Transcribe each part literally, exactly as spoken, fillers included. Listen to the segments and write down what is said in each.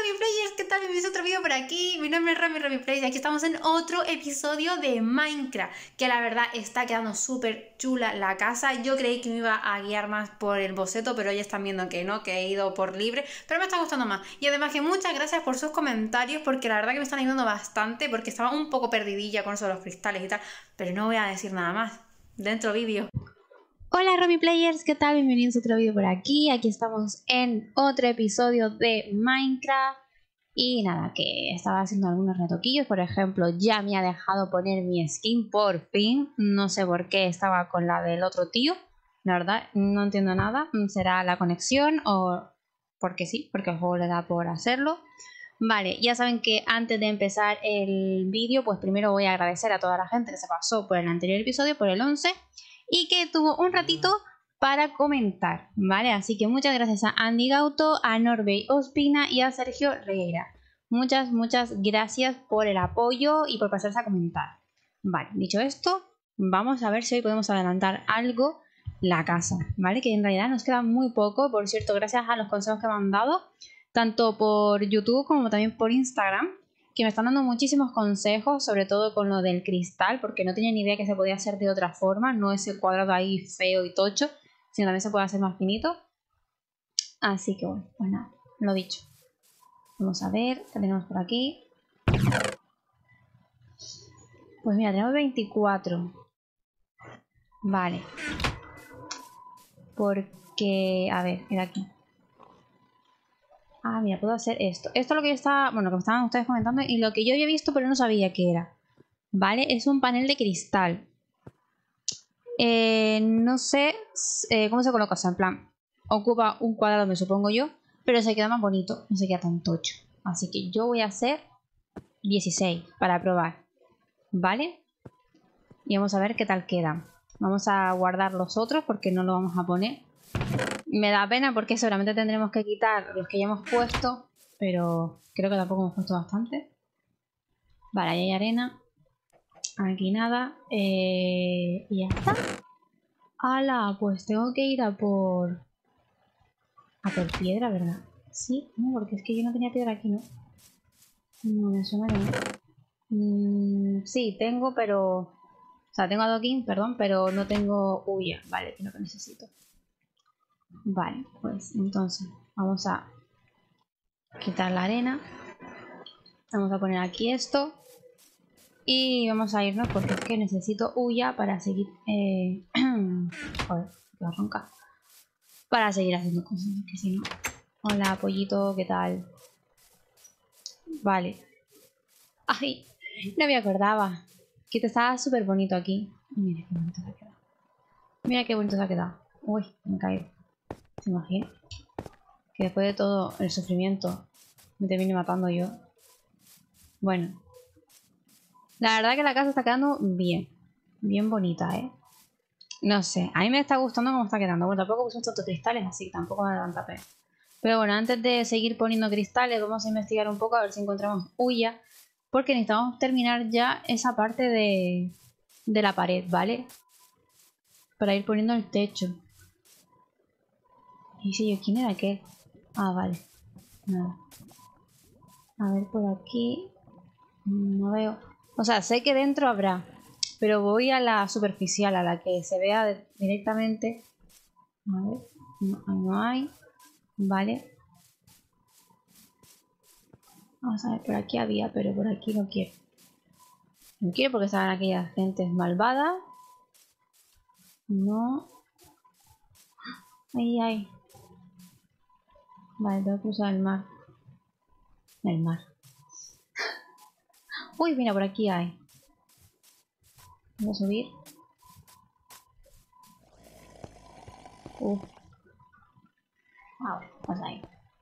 RamiPlayers, ¿qué tal? Bienvenidos a otro vídeo por aquí. Mi nombre es Rami RamiPlayers y aquí estamos en otro episodio de Minecraft, que la verdad está quedando súper chula la casa. Yo creí que me iba a guiar más por el boceto, pero ya están viendo que no, que he ido por libre, pero me está gustando más. Y además que muchas gracias por sus comentarios, porque la verdad que me están ayudando bastante, porque estaba un poco perdidilla con eso de los cristales y tal, pero no voy a decir nada más. Dentro vídeo. Hola RamiPlayers, ¿qué tal? Bienvenidos a otro vídeo por aquí. Aquí estamos en otro episodio de Minecraft. Y nada, que estaba haciendo algunos retoquillos. Por ejemplo, ya me ha dejado poner mi skin por fin. No sé por qué estaba con la del otro tío. La verdad, no entiendo nada. ¿Será la conexión o porque sí? Porque el juego le da por hacerlo. Vale, ya saben que antes de empezar el vídeo, pues primero voy a agradecer a toda la gente que se pasó por el anterior episodio, por el once, y que tuvo un ratito para comentar, ¿vale? Así que muchas gracias a Andy Gauto, a Norbey Ospina y a Sergio Regueira. Muchas, muchas gracias por el apoyo y por pasarse a comentar. Vale, dicho esto, vamos a ver si hoy podemos adelantar algo la casa, ¿vale? Que en realidad nos queda muy poco, por cierto, gracias a los consejos que me han dado, tanto por YouTube como también por Instagram, que me están dando muchísimos consejos, sobre todo con lo del cristal, porque no tenía ni idea que se podía hacer de otra forma, no ese cuadrado ahí feo y tocho, sino también se puede hacer más finito. Así que bueno, pues nada, lo dicho. Vamos a ver, ¿qué tenemos por aquí? Pues mira, tenemos veinticuatro. Vale. Porque, a ver, era aquí. Ah, mira, puedo hacer esto. Esto es lo que yo estaba, bueno, que me estaban ustedes comentando y lo que yo había visto pero no sabía qué era. Vale, es un panel de cristal. Eh, no sé eh, cómo se coloca, o sea, en plan, ocupa un cuadrado, me supongo yo, pero se queda más bonito, no se queda tan tocho. Así que yo voy a hacer dieciséis para probar, ¿vale? Y vamos a ver qué tal queda. Vamos a guardar los otros porque no lo vamos a poner. Me da pena porque seguramente tendremos que quitar los que ya hemos puesto, pero creo que tampoco hemos puesto bastante. Vale, ahí hay arena. Aquí nada. Eh, y ya está. ¡Hala! Pues tengo que ir a por... A por piedra, ¿verdad? Sí, no, porque es que yo no tenía piedra aquí, ¿no? No, me suena que no. Mm, sí, tengo, pero... O sea, tengo adoquín, perdón, pero no tengo huya. Vale, que es lo que necesito. Vale, pues entonces vamos a quitar la arena. Vamos a poner aquí esto. Y vamos a irnos porque es que necesito huya para seguir... Eh... Joder, que va a roncar. Para seguir haciendo cosas, que si no... Hola, pollito, ¿qué tal? Vale. Ay, no me acordaba. Que te estaba súper bonito aquí. Mira qué bonito se ha quedado. Mira qué bonito se ha quedado. Uy, me he caído. ¿Se imagina? Que después de todo el sufrimiento me termine matando yo. Bueno. La verdad que la casa está quedando bien. Bien bonita, ¿eh? No sé, a mí me está gustando cómo está quedando. Bueno, tampoco puse tantos cristales así, tampoco me da tanta pena. Pero bueno, antes de seguir poniendo cristales, vamos a investigar un poco a ver si encontramos huya. Porque necesitamos terminar ya esa parte de, de la pared, ¿vale? Para ir poniendo el techo. Y si yo, ¿quién era aquel? Ah, vale. Nada. A ver por aquí. No veo. O sea, sé que dentro habrá. Pero voy a la superficial, a la que se vea directamente. A ver. No, no hay. Vale. Vamos a ver, por aquí había, pero por aquí no quiero. No quiero porque estaban aquellas gentes malvadas. No. Ahí hay. Vale, tengo que cruzar el mar. El mar. Uy, mira, por aquí hay. Voy a subir. Uh. Ah, bueno, pues ahí.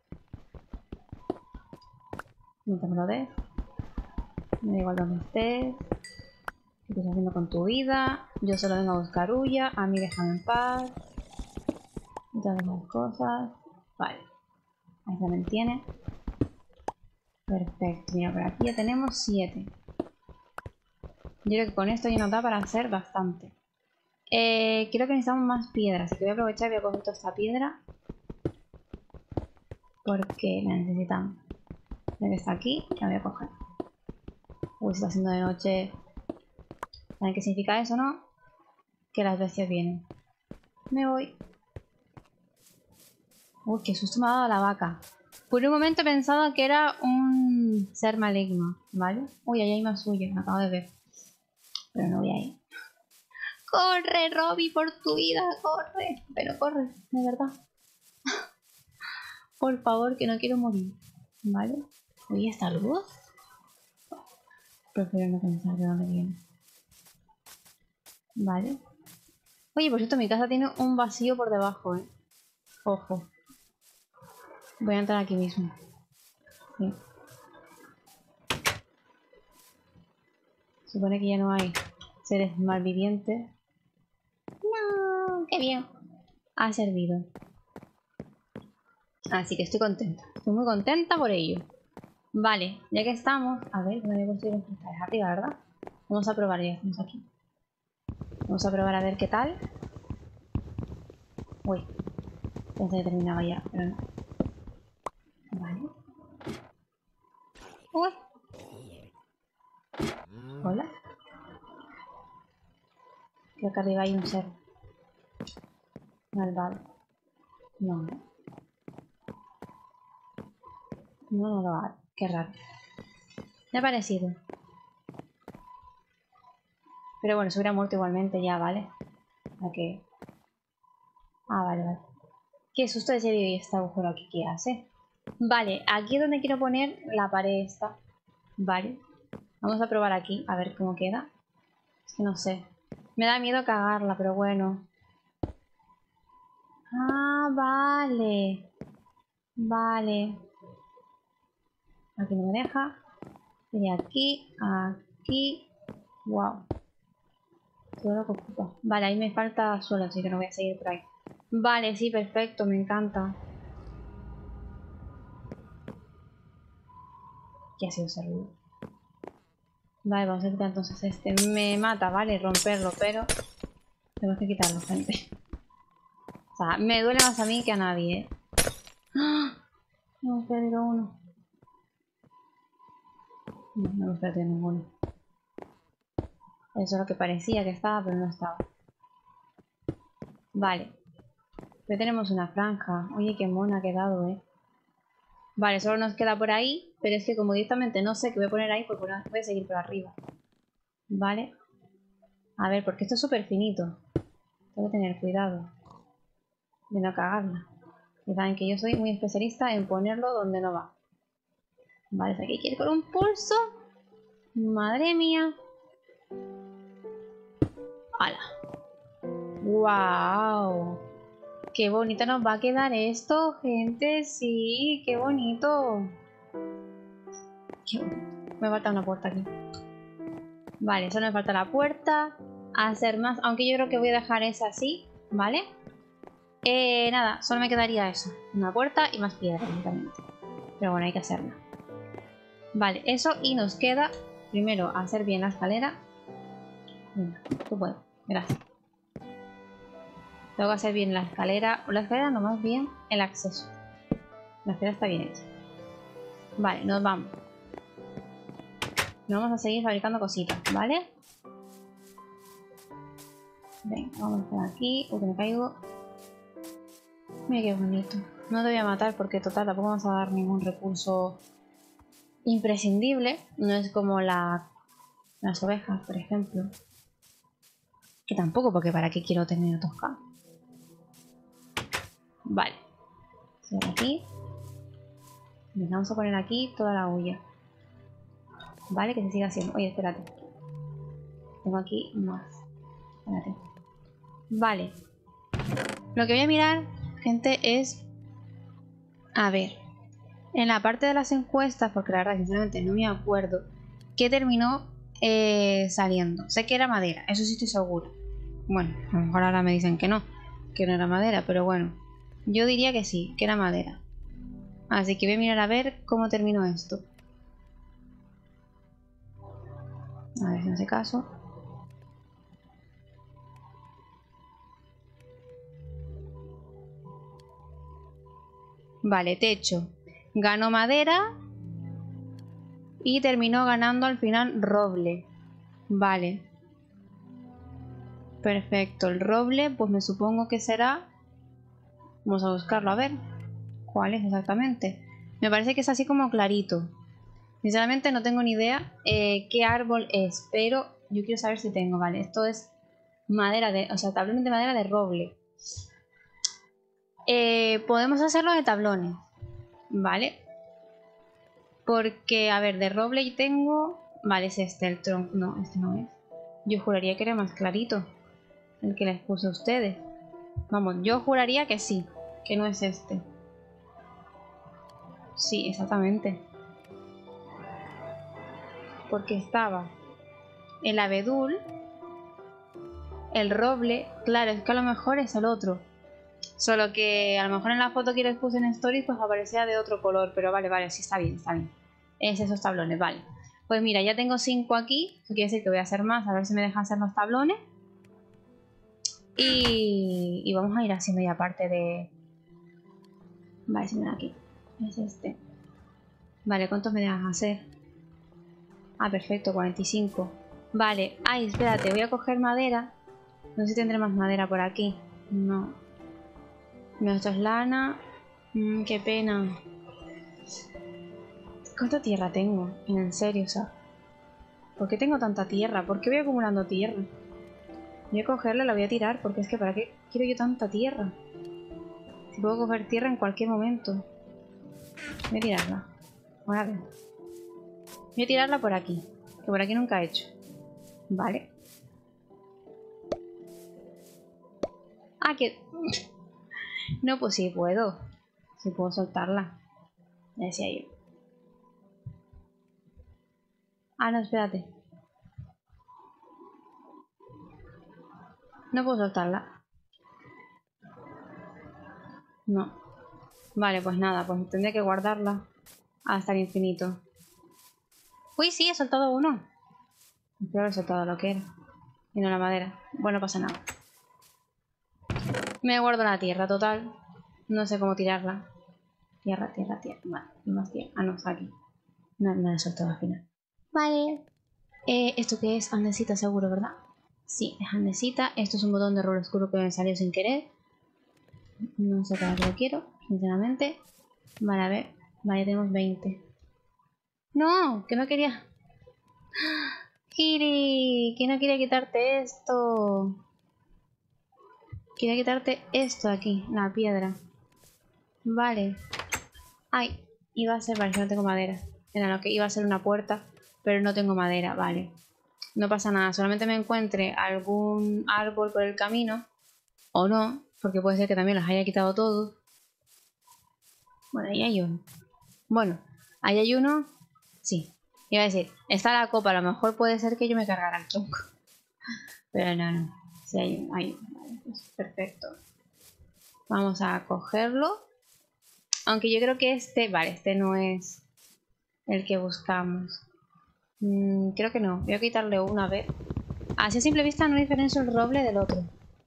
Mientras me lo des. Me da igual donde estés. ¿Qué estás haciendo con tu vida? Yo solo vengo a buscar huya. A mí déjame en paz. Y todas las cosas. Vale. Ahí se mantiene. Perfecto. Mira, por aquí ya tenemos siete. Yo creo que con esto ya nos da para hacer bastante. Eh, creo que necesitamos más piedras. Así que voy a aprovechar y voy a coger toda esta piedra. Porque la necesitamos. Ya que está aquí, la voy a coger. Uy, se está haciendo de noche. ¿Saben qué significa eso, no? Que las bestias vienen. Me voy. Uy, qué susto me ha dado la vaca. Por un momento he pensado que era un ser maligno, ¿vale? Uy, ahí hay más suyo, me acabo de ver. Pero no voy a ir. ¡Corre, Robby, por tu vida! ¡Corre! Pero corre, de verdad. Por favor, que no quiero morir. ¿Vale? Uy, ¿esta luz? Prefiero no pensar de dónde viene. Vale. Oye, por cierto, mi casa tiene un vacío por debajo, ¿eh? Ojo. Voy a entrar aquí mismo. Sí. Supone que ya no hay seres malvivientes. No, qué bien. Ha servido. Así que estoy contenta. Estoy muy contenta por ello. Vale, ya que estamos... A ver, ¿dónde voy a construir un cristal? Es arriba, ¿verdad? Vamos a probar, ya estamos aquí. Vamos a probar a ver qué tal. Uy. Pensé que terminaba ya, pero no. Vale. Uy. Hola. Creo que arriba hay un ser malvado. No. No, no lo hago. Qué raro. Me ha parecido. Pero bueno, se hubiera muerto igualmente ya, ¿vale? ¿A qué? Ah, vale, vale. Qué susto ese vídeo y este agujero aquí, ¿qué hace? Vale, aquí es donde quiero poner la pared esta. Vale. Vamos a probar aquí, a ver cómo queda. Es que no sé. Me da miedo cagarla, pero bueno. Ah, vale. Vale. Aquí no me deja. Y aquí, aquí. Wow. Todo lo que ocupa. Vale, ahí me falta suelo, así que no voy a seguir por ahí. Vale, sí, perfecto, me encanta. ¿Qué ha sido ese ruido? Vale, vamos a quitar entonces este. Me mata, vale, romperlo, pero tenemos que quitarlo, gente. O sea, me duele más a mí que a nadie, ¿eh? ¡Ah! Hemos perdido uno. No, no hemos perdido ninguno. Eso es lo que parecía que estaba, pero no estaba. Vale. Ya tenemos una franja. Oye, qué mona ha quedado, ¿eh? Vale, solo nos queda por ahí, pero es que como directamente no sé qué voy a poner ahí, pues voy a seguir por arriba. Vale. A ver, porque esto es súper finito. Tengo que tener cuidado de no cagarla. Y saben que yo soy muy especialista en ponerlo donde no va. Vale, aquí hay que ir con un pulso. Madre mía. ¡Hala! ¡Wow! ¡Qué bonito nos va a quedar esto, gente! ¡Sí! ¡Qué bonito! ¡Qué bonito! Me falta una puerta aquí. Vale, solo me falta la puerta. Hacer más, aunque yo creo que voy a dejar esa así, ¿vale? Eh, nada, solo me quedaría eso. Una puerta y más piedra, únicamente. Pero bueno, hay que hacerla. Vale, eso y nos queda primero hacer bien la escalera. Venga, tú puedes, gracias. Tengo que hacer bien la escalera, o la escalera no, más bien el acceso. La escalera está bien hecha. Vale, nos vamos. Nos vamos a seguir fabricando cositas, ¿vale? Venga, vamos por aquí. Uy, que me caigo. Mira qué bonito. No te voy a matar porque total tampoco vamos a dar ningún recurso imprescindible. No es como la, las ovejas, por ejemplo. Que tampoco, porque para qué quiero tener tosca. Vale. Por aquí. Vamos a poner aquí toda la hulla. Vale, que se siga haciendo. Oye, espérate. Tengo aquí más. Espérate. Vale. Lo que voy a mirar, gente, es... A ver. En la parte de las encuestas, porque la verdad, sinceramente, no me acuerdo. ¿Qué terminó eh, saliendo? Sé que era madera, eso sí estoy segura. Bueno, a lo mejor ahora me dicen que no. Que no era madera, pero bueno. Yo diría que sí, que era madera. Así que voy a mirar a ver cómo terminó esto. A ver si no hace caso. Vale, techo. Ganó madera. Y terminó ganando al final roble. Vale. Perfecto. El roble, pues me supongo que será... Vamos a buscarlo, a ver. ¿Cuál es exactamente? Me parece que es así como clarito. Sinceramente no tengo ni idea eh, qué árbol es, pero yo quiero saber si tengo. Vale, esto es madera de... O sea, tablones de madera de roble. Eh, podemos hacerlo de tablones. Vale. Porque, a ver, de roble tengo... Vale, es este, el tronco. No, este no es. Yo juraría que era más clarito el que les puse a ustedes. Vamos, yo juraría que sí, que no es este. Sí, exactamente. Porque estaba el abedul, el roble. Claro, es que a lo mejor es el otro. Solo que a lo mejor en la foto que les puse en stories pues aparecía de otro color. Pero vale, vale, sí está bien, está bien. Es esos tablones, vale. Pues mira, ya tengo cinco aquí. Eso quiere decir que voy a hacer más, a ver si me dejan hacer los tablones. Y, y vamos a ir haciendo ya parte de... Vale, si me da aquí. Es este. Vale, ¿cuántos me dejas hacer? Ah, perfecto, cuarenta y cinco. Vale, ay, espérate, voy a coger madera. No sé si tendré más madera por aquí. No. No, esto es lana. Mm, qué pena. ¿Cuánta tierra tengo? En serio, o sea. ¿Por qué tengo tanta tierra? ¿Por qué voy acumulando tierra? Voy a cogerla y la voy a tirar, porque es que ¿para qué quiero yo tanta tierra? Si puedo coger tierra en cualquier momento. Voy a tirarla. Ahora ver. Voy a tirarla por aquí, que por aquí nunca he hecho. Vale. Ah, que... No, pues sí puedo. Sí puedo soltarla. Ya decía yo. Ah, no, espérate. No puedo soltarla. No. Vale, pues nada, pues tendré que guardarla hasta el infinito. Uy, sí, he soltado uno. Espero haber soltado lo que era. Y no la madera. Bueno, no pasa nada. Me guardo la tierra, total. No sé cómo tirarla. Tierra, tierra, tierra. Vale, no más tierra. Ah, no, está aquí. No, no la he soltado al final. Vale. Eh, ¿Esto qué es? Andesita seguro, ¿verdad? Sí, es andesita. Esto es un botón de rol oscuro que me salió sin querer. No sé para qué lo quiero, sinceramente. Vale, a ver. Vale, tenemos veinte. ¡No! Que no quería... ¡Kiri! Que no quería quitarte esto. Quería quitarte esto de aquí, la piedra. Vale. Ay, iba a ser... Vale, que no tengo madera. Era lo que iba a ser una puerta, pero no tengo madera, vale. No pasa nada, solamente me encuentre algún árbol por el camino. O no, porque puede ser que también los haya quitado todos. Bueno, ahí hay uno. Bueno, ahí hay uno. Sí, iba a decir, está la copa, a lo mejor puede ser que yo me cargara el tronco. Pero no, no. Sí, hay uno, hay uno. Vale, pues perfecto. Vamos a cogerlo. Aunque yo creo que este... Vale, este no es el que buscamos. Mm, creo que no. Voy a quitarle uno a ver. Así a simple vista no diferencio el roble del otro.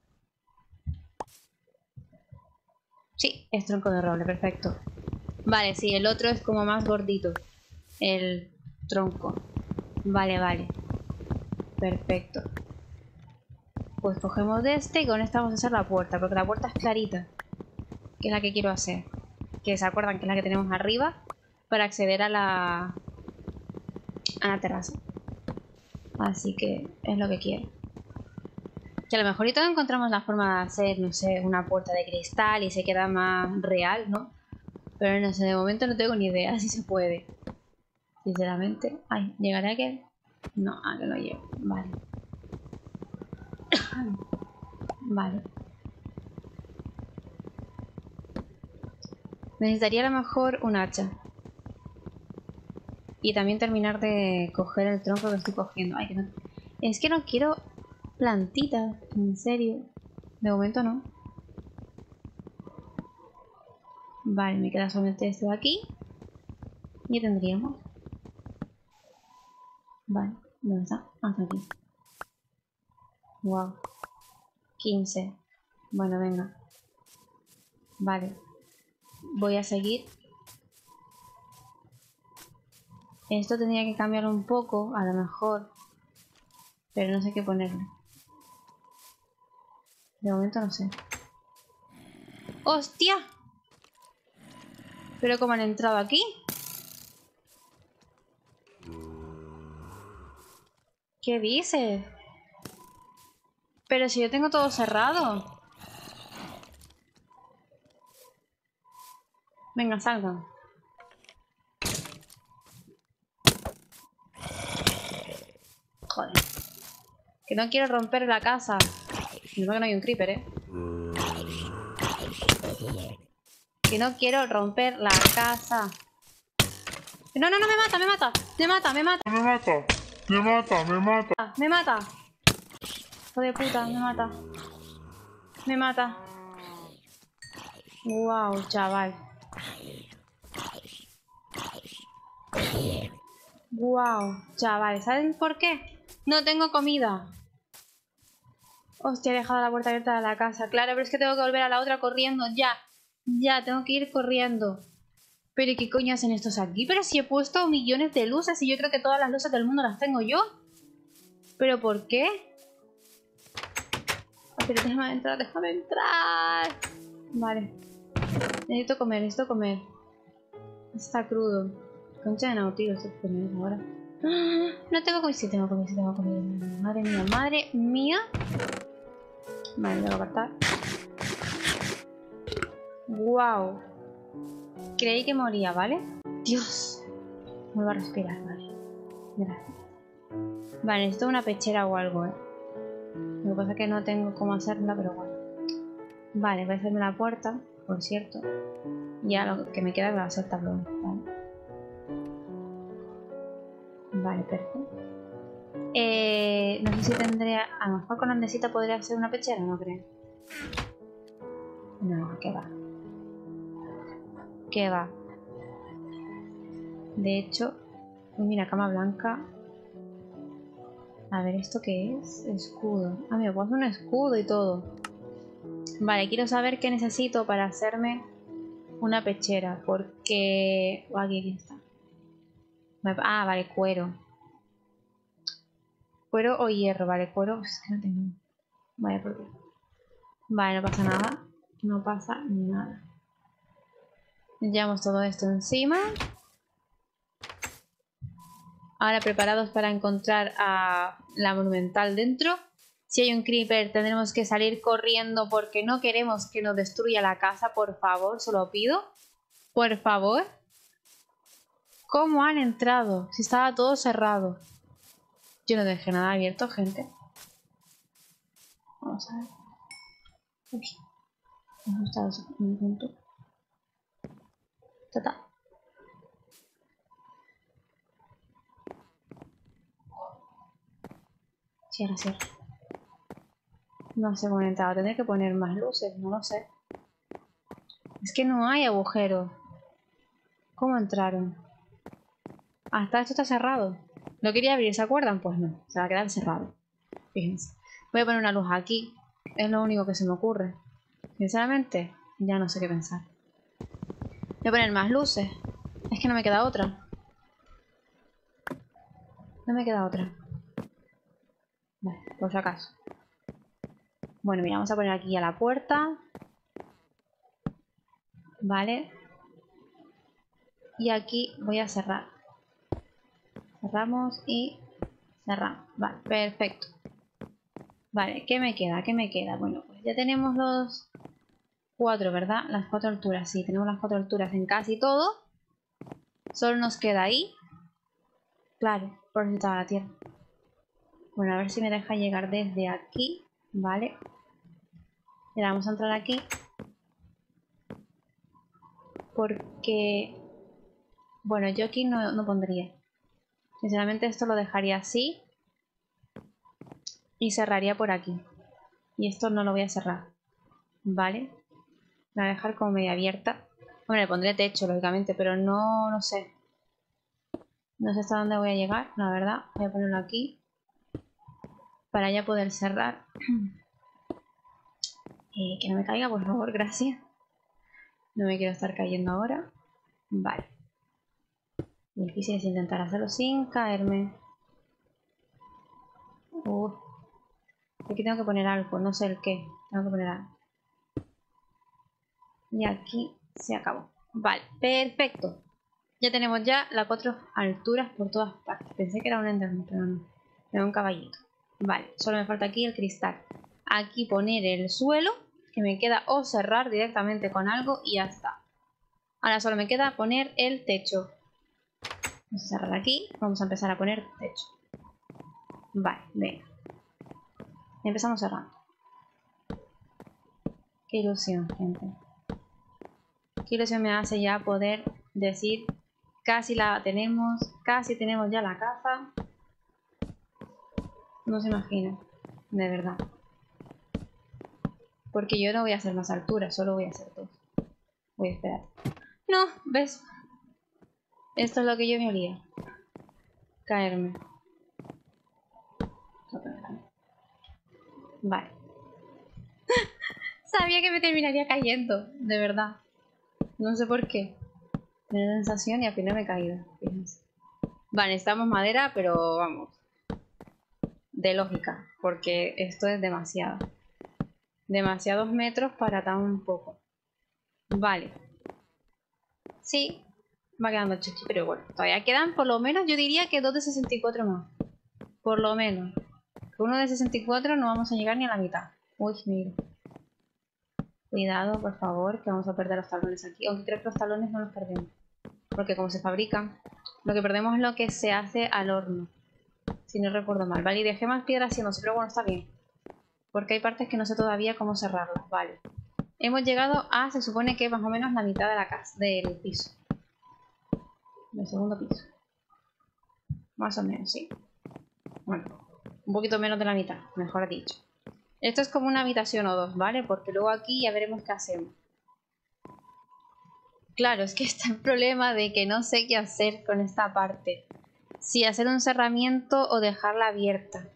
Sí, es tronco de roble, perfecto. Vale, sí, el otro es como más gordito. El tronco. Vale, vale. Perfecto. Pues cogemos de este y con este vamos a hacer la puerta, porque la puerta es clarita. Que es la que quiero hacer. Que se acuerdan que es la que tenemos arriba para acceder a la... a la terraza. Así que es lo que quiero. Que a lo mejor y todo encontramos la forma de hacer, no sé, una puerta de cristal y se queda más real, ¿no? Pero no sé, de momento no tengo ni idea si se puede. Sinceramente. Ay, ¿llegaré a aquel? No, a que no llego. Vale. Vale. Necesitaría a lo mejor un hacha. Y también terminar de coger el tronco que estoy cogiendo. Ay, que no... Es que no quiero plantitas, en serio. De momento no. Vale, me queda solamente este de aquí. Y tendríamos. Vale, ¿dónde está? Hasta aquí. Wow. quince. Bueno, venga. Vale. Voy a seguir. Esto tendría que cambiar un poco, a lo mejor. Pero no sé qué ponerle. De momento no sé. ¡Hostia! ¿Pero cómo han entrado aquí? ¿Qué dices? Pero si yo tengo todo cerrado. Venga, salgan. Joder. Que no quiero romper la casa. No, que no hay un creeper, ¿eh? Que no quiero romper la casa. No, no, no, me mata, me mata. Me mata, me mata. Me mata, me mata, me mata. Me mata. Hijo de puta, me mata. Me mata. Wow, chaval. Wow, chaval. ¿Saben por qué? No tengo comida. Hostia, he dejado la puerta abierta de la casa. Claro, pero es que tengo que volver a la otra corriendo. Ya, ya, tengo que ir corriendo. ¿Pero qué coño hacen estos aquí? Pero si he puesto millones de luces y yo creo que todas las luces del mundo las tengo yo. ¿Pero por qué? Oh, pero déjame entrar, déjame entrar. Vale. Necesito comer, necesito comer. Está crudo. Concha de nautilus estoy comiendo ahora. ¡Ah! No tengo comida. Sí, tengo comida, sí, tengo comida. Madre mía, madre mía. Vale, lo voy a apartar. Wow. Creí que moría, ¿vale? Dios. Vuelvo a respirar, vale. Gracias. Vale, necesito una pechera o algo, ¿eh? Lo que pasa es que no tengo cómo hacerla, pero bueno. Vale, voy a hacerme la puerta, por cierto. Ya lo que me queda va a ser tablón, ¿vale? Vale, perfecto. Eh, no sé si tendría... A lo mejor con andesita podría hacer una pechera, no creo. No, que va. Que va. De hecho... Uy, mira, cama blanca. A ver, ¿esto qué es? Escudo. Ah, me puedo hacer un escudo y todo. Vale, quiero saber qué necesito para hacerme una pechera. Porque... Oh, aquí, aquí está. Ah, vale, cuero. Cuero o hierro, vale, cuero. Es que no tengo. Vale, ¿por qué? Vale, no pasa nada. No pasa nada. Llevamos todo esto encima. Ahora preparados para encontrar a la monumental dentro. Si hay un creeper tendremos que salir corriendo porque no queremos que nos destruya la casa. Por favor, se lo pido. Por favor. ¿Cómo han entrado? Si estaba todo cerrado. Yo no dejé nada abierto, gente. Vamos a ver. Uy. Me gusta eso. Un punto. Tata. Cierra, cierra. No sé cómo han entrado. Tendré que poner más luces, no lo sé. Es que no hay agujeros. ¿Cómo entraron? Hasta esto está cerrado. No quería abrir, ¿se acuerdan? Pues no, se va a quedar cerrado. Fíjense. Voy a poner una luz aquí. Es lo único que se me ocurre. Sinceramente, ya no sé qué pensar. Voy a poner más luces. Es que no me queda otra. No me queda otra. Vale, por si acaso. Bueno, mira, vamos a poner aquí a la puerta. Vale. Y aquí voy a cerrar. Cerramos y cerramos. Vale, perfecto. Vale, ¿qué me queda? ¿Qué me queda? Bueno, pues ya tenemos los cuatro, ¿verdad? Las cuatro alturas, sí, tenemos las cuatro alturas en casi todo. Solo nos queda ahí. Claro, por eso estaba la tierra. Bueno, a ver si me deja llegar desde aquí. Vale. Mira, vamos a entrar aquí. Porque... Bueno, yo aquí no, no pondría. Sinceramente esto lo dejaría así. Y cerraría por aquí. Y esto no lo voy a cerrar. Vale. La voy a dejar como media abierta. Hombre, le pondré techo, lógicamente, pero no, no sé. No sé hasta dónde voy a llegar, la verdad. Voy a ponerlo aquí. Para ya poder cerrar. Eh, que no me caiga, por favor, gracias. No me quiero estar cayendo ahora. Vale. Difícil es intentar hacerlo sin caerme. Uh. Aquí tengo que poner algo, no sé el qué. Tengo que poner algo. Y aquí se acabó. Vale, perfecto. Ya tenemos ya las cuatro alturas por todas partes. Pensé que era un enderman, pero no. Era un caballito. Vale, solo me falta aquí el cristal. Aquí poner el suelo, que me queda o cerrar directamente con algo y ya está. Ahora solo me queda poner el techo. Vamos a cerrar aquí. Vamos a empezar a poner techo. Vale, venga. Empezamos cerrando. Qué ilusión, gente. Qué ilusión me hace ya poder decir casi la tenemos, casi tenemos ya la casa. No se imagina, de verdad. Porque yo no voy a hacer más altura, solo voy a hacer dos. Voy a esperar. No, ¿ves? Esto es lo que yo me olía. Caerme. Vale. Sabía que me terminaría cayendo, de verdad. No sé por qué. Me da sensación y al final me he caído. Fíjense. Vale, necesitamos madera, pero vamos. De lógica, porque esto es demasiado. Demasiados metros para tan poco. Vale. Sí, va quedando chichi, pero bueno. Todavía quedan por lo menos, yo diría que dos de sesenta y cuatro más. Por lo menos. Con uno de sesenta y cuatro no vamos a llegar ni a la mitad. Uy, mira. Cuidado, por favor, que vamos a perder los talones aquí. Aunque creo que los talones no los perdemos. Porque como se fabrican, lo que perdemos es lo que se hace al horno. Si no recuerdo mal. Vale, y dejé más piedras haciéndose, pero bueno, está bien. Porque hay partes que no sé todavía cómo cerrarlas. Vale. Hemos llegado a, se supone que más o menos la mitad de la casa, del piso. Del segundo piso. Más o menos, sí. Bueno, un poquito menos de la mitad, mejor dicho. Esto es como una habitación o dos, ¿vale? Porque luego aquí ya veremos qué hacemos. Claro, es que está el problema de que no sé qué hacer con esta parte. Si hacer un cerramiento o dejarla abierta.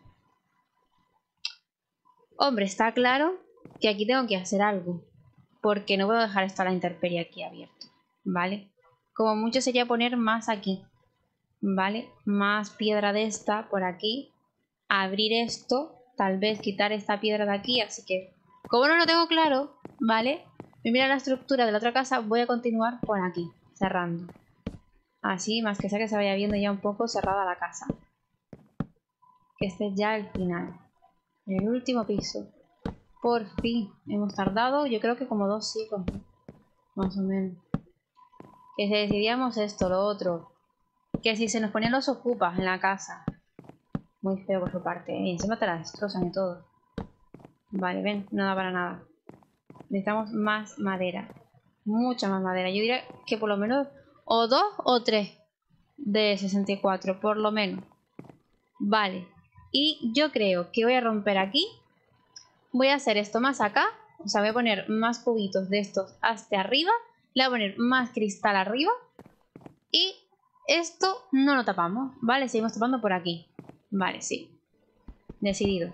Hombre, está claro que aquí tengo que hacer algo. Porque no puedo dejar esto a la intemperie aquí abierto, ¿vale? Como mucho sería poner más aquí, ¿vale? Más piedra de esta por aquí. Abrir esto, tal vez quitar esta piedra de aquí, así que... Como no lo tengo claro, ¿vale? Me mira la estructura de la otra casa, voy a continuar por aquí, cerrando. Así, más que sea que se vaya viendo ya un poco cerrada la casa. Que este es ya el final. El último piso. Por fin. Hemos tardado, yo creo que como dos siglos. Más o menos. Que si decidíamos esto, lo otro. Que si se nos ponían los ocupas en la casa. Muy feo por su parte. Y encima te la destrozan y todo. Vale, ven, no da para nada. Necesitamos más madera. Mucha más madera. Yo diría que por lo menos o dos o tres de sesenta y cuatro, por lo menos. Vale. Y yo creo que voy a romper aquí. Voy a hacer esto más acá. O sea, voy a poner más cubitos de estos hasta arriba. Le voy a poner más cristal arriba. Y esto no lo tapamos, ¿vale? Seguimos tapando por aquí. Vale, sí. Decidido.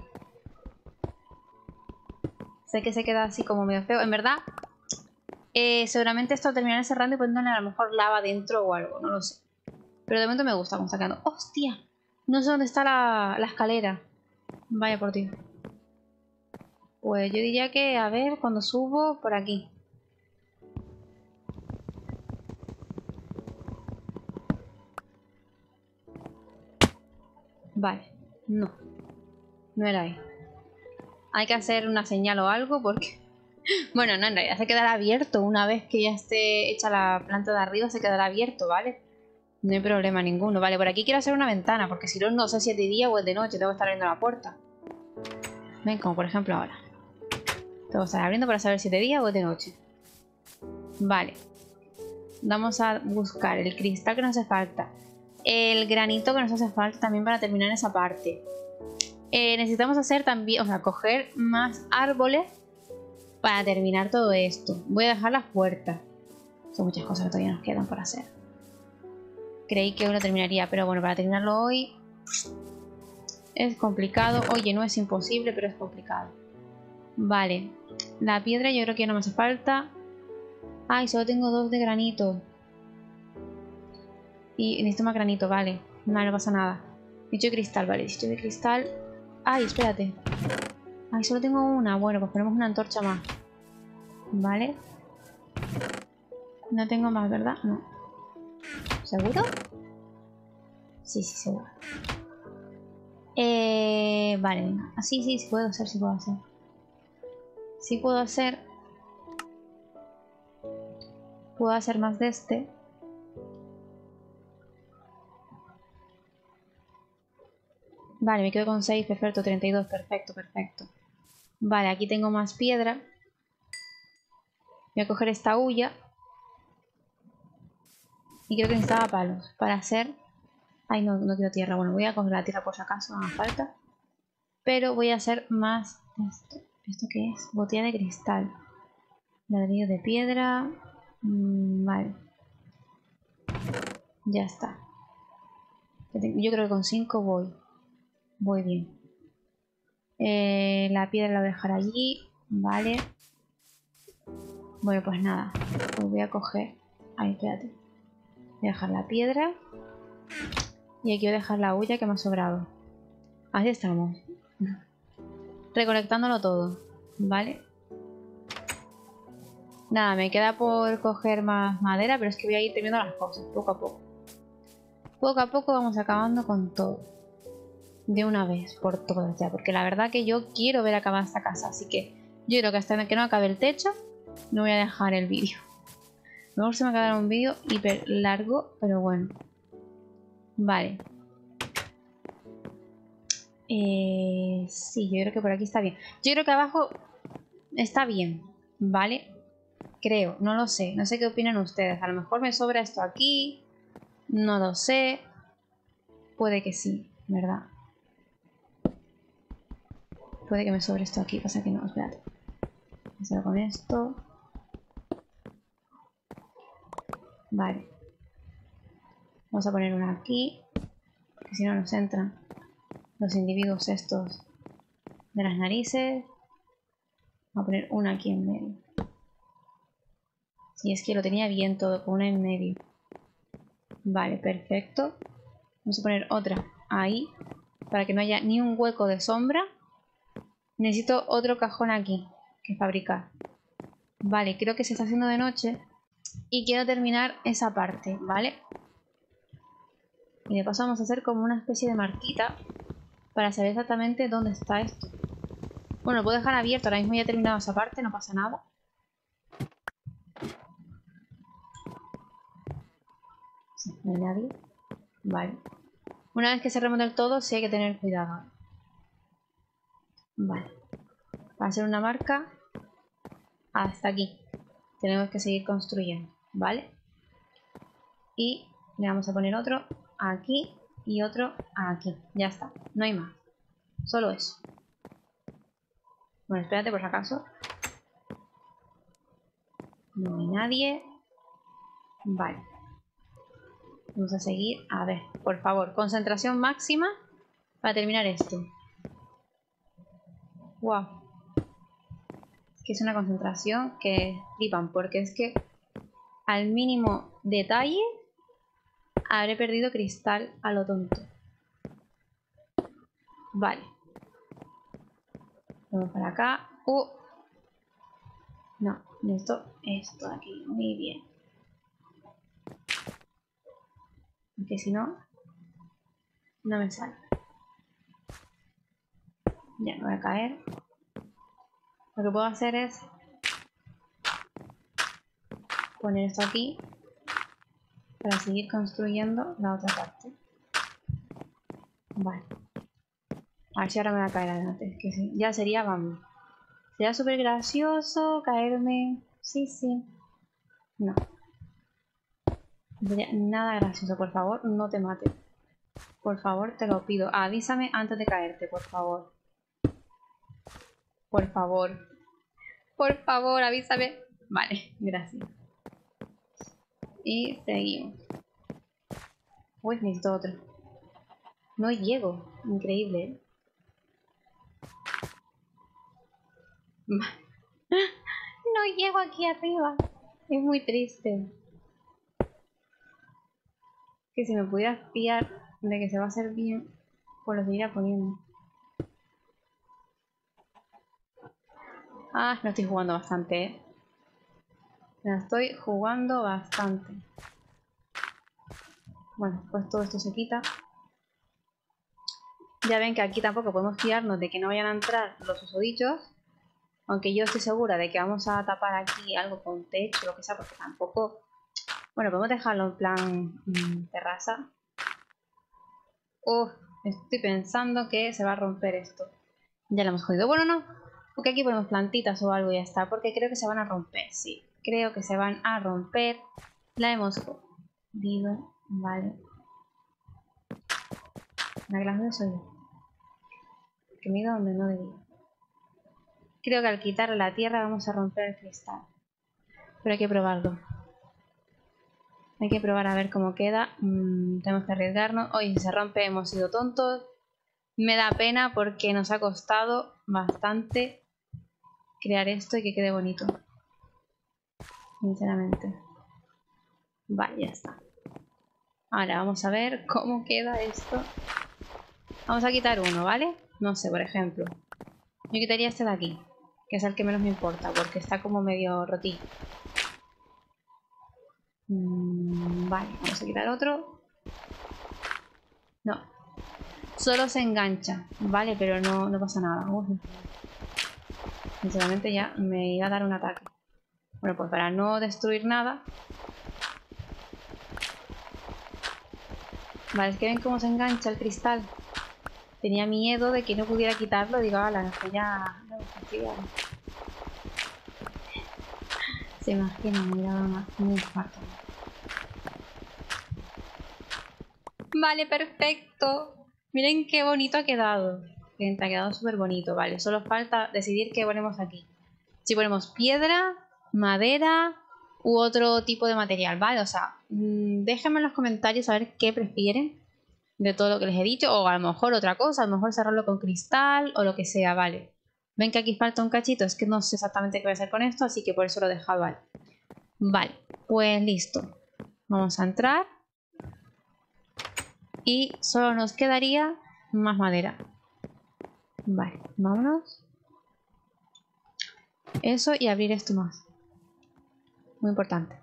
Sé que se queda así como medio feo. En verdad, eh, seguramente esto terminará cerrando y poniéndole a lo mejor lava dentro o algo. No lo sé. Pero de momento me gusta como sacando. ¡Hostia! No sé dónde está la, la escalera. Vaya por Dios. Pues yo diría que, a ver, cuando subo por aquí. Vale. No. No era ahí. Hay que hacer una señal o algo porque... Bueno, no, en realidad se quedará abierto. Una vez que ya esté hecha la planta de arriba se quedará abierto, ¿vale? No hay problema ninguno. Vale, por aquí quiero hacer una ventana porque si no, no sé si es de día o es de noche. Tengo que estar abriendo la puerta. Ven, como por ejemplo ahora. Tengo que estar abriendo para saber si es de día o es de noche. Vale. Vamos a buscar el cristal que nos hace falta. El granito que nos hace falta también para terminar esa parte. Eh, necesitamos hacer también, o sea, coger más árboles para terminar todo esto. Voy a dejar las puertas. Son muchas cosas que todavía nos quedan por hacer. Creí que hoy lo terminaría, pero bueno, para terminarlo hoy es complicado. Oye, no es imposible, pero es complicado. Vale, la piedra yo creo que ya no me hace falta. Ay, solo tengo dos de granito. Y necesito más granito, vale. No, no pasa nada. Dicho de cristal, vale. Dicho de cristal. Ay, espérate. Ay, solo tengo una. Bueno, pues ponemos una antorcha más. Vale. No tengo más, ¿verdad? No. ¿Seguro? Sí, sí, seguro. Eh, vale, venga. Ah, sí, sí, sí puedo hacer, sí puedo hacer. Sí puedo hacer. Puedo hacer más de este. Vale, me quedo con seis, perfecto, treinta y dos, perfecto, perfecto. Vale, aquí tengo más piedra. Voy a coger esta hulla. Y creo que necesitaba palos para hacer... Ay, no, no quiero tierra. Bueno, voy a coger la tierra por si acaso, no hace falta. Pero voy a hacer más de esto. ¿Esto qué es? Botella de cristal. Ladrillo de piedra. Mm, vale. Ya está. Yo creo que con cinco voy. Voy bien. Eh, la piedra la voy a dejar allí. Vale. Bueno, pues nada. Pues voy a coger... Ay, espérate. Voy a dejar la piedra. Y aquí voy a dejar la hulla que me ha sobrado. Así estamos. Recolectándolo todo. Vale. Nada, me queda por coger más madera, pero es que voy a ir terminando las cosas, poco a poco. Poco a poco vamos acabando con todo. De una vez, por todas ya. Porque la verdad que yo quiero ver acabar esta casa. Así que yo creo que hasta que no acabe el techo, no voy a dejar el vídeo. Mejor se me quedará un vídeo hiper largo, pero bueno. Vale. Eh, sí, yo creo que por aquí está bien. Yo creo que abajo está bien, ¿vale? Creo, no lo sé. No sé qué opinan ustedes. A lo mejor me sobra esto aquí. No lo sé. Puede que sí, ¿verdad? Puede que me sobre esto aquí. Pasa que no, espérate. Voy a hacer con esto. Vale. Vamos a poner una aquí. Que si no nos entran los individuos estos de las narices. Voy a poner una aquí en medio. Si es que lo tenía bien todo, con una en medio. Vale, perfecto. Vamos a poner otra ahí. Para que no haya ni un hueco de sombra. Necesito otro cajón aquí que fabricar. Vale, creo que se está haciendo de noche. Y quiero terminar esa parte, ¿vale? Y de paso vamos a hacer como una especie de marquita. Para saber exactamente dónde está esto. Bueno, lo puedo dejar abierto. Ahora mismo ya he terminado esa parte, no pasa nada. Sí, no hay nadie. Vale. Una vez que se remonte el todo, sí hay que tener cuidado. Vale. Para hacer una marca, hasta aquí. Tenemos que seguir construyendo, ¿vale? Y le vamos a poner otro aquí y otro aquí. Ya está, no hay más. Solo eso. Bueno, espérate por si acaso. No hay nadie. Vale. Vamos a seguir. A ver, por favor, concentración máxima para terminar esto. Wow. Es que es una concentración que flipan, porque es que al mínimo detalle habré perdido cristal a lo tonto. Vale. Vamos para acá. Uh. No, esto, esto de aquí. Muy bien. Porque si no, no me sale. Ya, me voy a caer. Lo que puedo hacer es poner esto aquí para seguir construyendo la otra parte. Vale. A ver si ahora me va a caer adelante. Que sí. Ya sería, vamos. Sería súper gracioso caerme. Sí, sí. No. No sería nada gracioso. Por favor, no te mates. Por favor, te lo pido. Avísame antes de caerte, por favor. Por favor. Por favor, avísame. Vale, gracias. Y seguimos. Uy, necesito otro. No llego. Increíble, ¿eh? No llego aquí arriba. Es muy triste. que si me pudiera fiar de que se va a hacer bien, pues lo seguiría poniendo. Ah, me estoy jugando bastante, ¿eh? Me estoy jugando bastante. Bueno, pues todo esto se quita. Ya ven que aquí tampoco podemos fiarnos de que no vayan a entrar los susodichos. Aunque yo estoy segura de que vamos a tapar aquí algo con techo o lo que sea, porque tampoco... Bueno, podemos dejarlo en plan mmm, terraza. Uf, estoy pensando que se va a romper esto. Ya lo hemos jodido. Bueno, no, porque aquí ponemos plantitas o algo y ya está. Porque creo que se van a romper, sí. Creo que se van a romper. La hemos jodido. Vale. La clase soy yo. Que me he ido donde no debía. Creo que al quitarle la tierra vamos a romper el cristal. Pero hay que probarlo. Hay que probar a ver cómo queda. Mm, tenemos que arriesgarnos. Oye, si se rompe hemos sido tontos. Me da pena porque nos ha costado bastante crear esto y que quede bonito. Sinceramente. Vale, ya está. Ahora vamos a ver cómo queda esto. Vamos a quitar uno, ¿vale? No sé, por ejemplo. Yo quitaría este de aquí, que es el que menos me importa, porque está como medio rotillo. Mm, vale, vamos a quitar otro. No. Solo se engancha, vale, pero no, no pasa nada. Uf. Sinceramente ya me iba a dar un ataque. Bueno, pues para no destruir nada. Vale, es que ven cómo se engancha el cristal. Tenía miedo de que no pudiera quitarlo. Digo, ala, que ya... Se imagina, mira, un infarto. Vale, perfecto. Miren qué bonito ha quedado. Gente, ha quedado súper bonito. Vale, solo falta decidir qué ponemos aquí. Si ponemos piedra, madera u otro tipo de material, ¿vale? O sea, mmm, déjenme en los comentarios saber qué prefieren de todo lo que les he dicho. O a lo mejor otra cosa, a lo mejor cerrarlo con cristal o lo que sea, ¿vale? Ven que aquí falta un cachito, es que no sé exactamente qué voy a hacer con esto, así que por eso lo he dejado, ¿vale? Vale, pues listo. Vamos a entrar. Y solo nos quedaría más madera. Vale, vámonos. Eso y abrir esto más. Muy importante.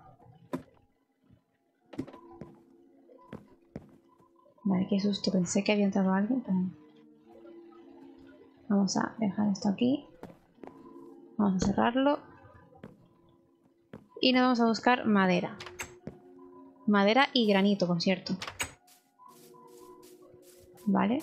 Vale, qué susto. Pensé que había entrado alguien, pero no. Vamos a dejar esto aquí. Vamos a cerrarlo. Y nos vamos a buscar madera. Madera y granito, por cierto. Vale.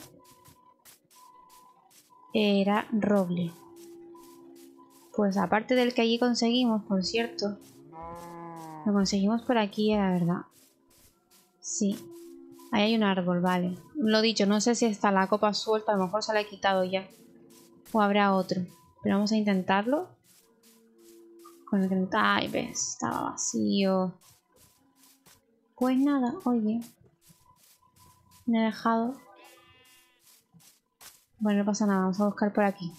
Era roble. Pues aparte del que allí conseguimos, por cierto. Lo conseguimos por aquí, la verdad. Sí. Ahí hay un árbol, vale. Lo dicho, no sé si está la copa suelta. A lo mejor se la he quitado ya. O habrá otro. Pero vamos a intentarlo. Con el granito. Ay, ves. Estaba vacío. Pues nada, oye. Me he dejado. Bueno, no pasa nada. Vamos a buscar por aquí.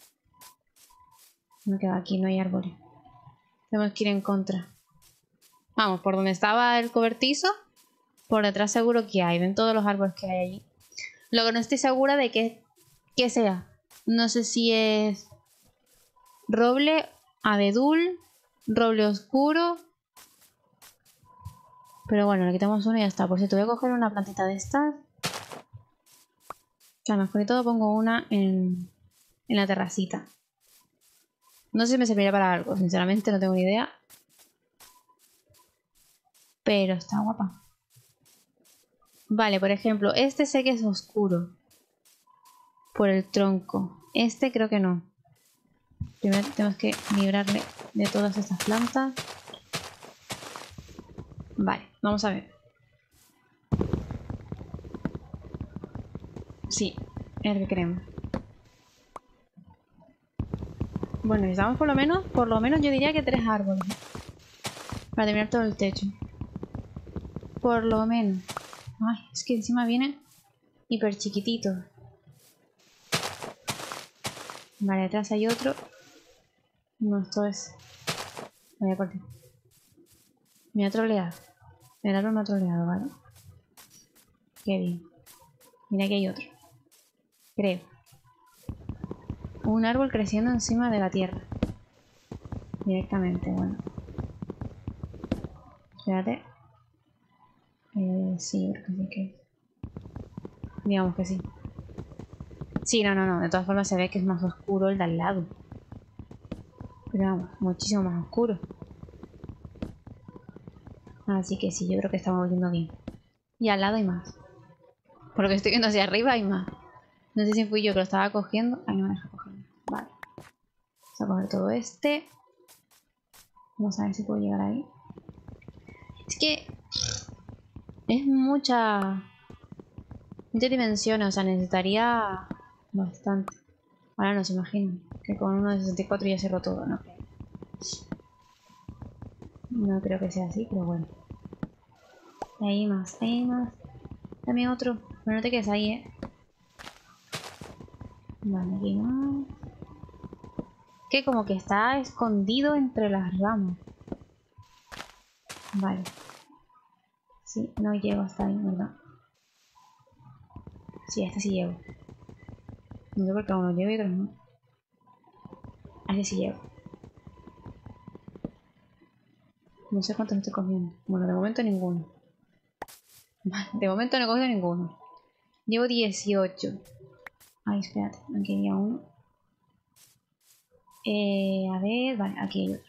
Me quedo aquí, no hay árboles. Tenemos que ir en contra. Vamos, por donde estaba el cobertizo, por detrás seguro que hay. Ven todos los árboles que hay allí. Lo que no estoy segura de que, que sea. No sé si es roble, abedul, roble oscuro. Pero bueno, le quitamos uno y ya está. Por cierto, voy a coger una plantita de estas. Que a lo mejor y todo pongo una en, en la terracita. No sé si me serviría para algo, sinceramente no tengo ni idea. Pero está guapa. Vale, por ejemplo, este sé que es oscuro. Por el tronco. Este creo que no. Primero tenemos que librarle de todas estas plantas. Vale, vamos a ver. Sí, es el que queremos. Bueno, necesitamos por lo menos, por lo menos yo diría que tres árboles. Para terminar todo el techo. Por lo menos. Ay, es que encima viene hiper chiquitito. Vale, atrás hay otro. No, esto es... Vaya por ti. Me ha troleado. El árbol me ha troleado, ¿vale? Qué bien. Mira que hay otro. Creo. Un árbol creciendo encima de la tierra. Directamente, bueno. Espérate. Eh, sí, creo que sí que... Digamos que sí. Sí, no, no, no. De todas formas se ve que es más oscuro el de al lado. Pero vamos, muchísimo más oscuro. Así que sí, yo creo que estamos viendo bien. Y al lado hay más. Por lo que estoy viendo hacia arriba hay más. No sé si fui yo que lo estaba cogiendo. Ay, no me deja cogerlo. Vale. Vamos a coger todo este. Vamos a ver si puedo llegar ahí. Es que... es mucha... muchas dimensiones. O sea, necesitaría... bastante. Ahora no se imaginan que con uno de sesenta y cuatro ya cerró todo, ¿no? No creo que sea así, pero bueno. Hay más, hay más. También otro. Pero no te quedes ahí, ¿eh? Vale, aquí más. Que como que está escondido entre las ramas. Vale. Sí, no llego hasta ahí, ¿verdad? Sí, a este sí llego. No sé por qué uno llego y otros no. A este sí llego. No sé cuántos estoy cogiendo. Bueno, de momento ninguno. Vale, de momento no he cogido ninguno. Llevo dieciocho. Ay, espérate, aquí había uno. Eh, a ver, vale, aquí hay otro.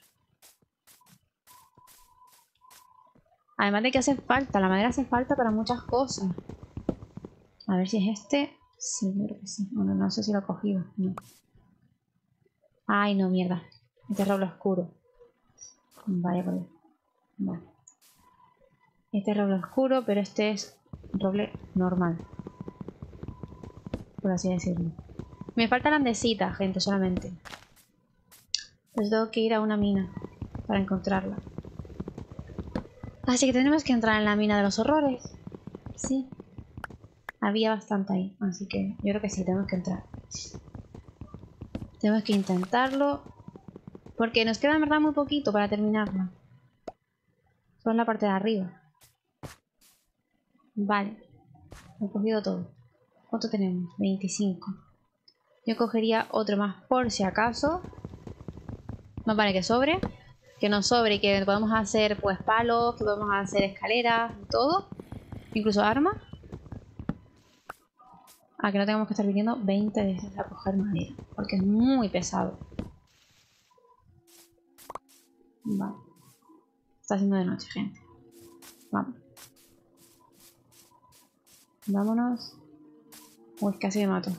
Además de que hace falta, la madera hace falta para muchas cosas. A ver si es este. Sí, yo creo que sí. Bueno, no sé si lo he cogido. No. Ay, no, mierda. Este es roble oscuro. Vaya por ahí. Vale. Este es roble oscuro, pero este es roble normal. Por así decirlo. Me falta la andesita, gente, solamente. Pues tengo que ir a una mina para encontrarla. Así que tenemos que entrar en la mina de los horrores. Sí. Había bastante ahí, así que yo creo que sí, tenemos que entrar. Tenemos que intentarlo. Porque nos queda en verdad muy poquito para terminarla. Solo en la parte de arriba. Vale. He cogido todo. ¿Cuánto tenemos? veinticinco. Yo cogería otro más por si acaso. Más vale que sobre. Que nos sobre y que podemos hacer pues palos, que podemos hacer escaleras, todo. Incluso armas. A que no tengamos que estar viniendo veinte veces a coger madera. Porque es muy pesado. Vale. Está haciendo de noche, gente. Vamos. Vámonos. Uy, casi me mato.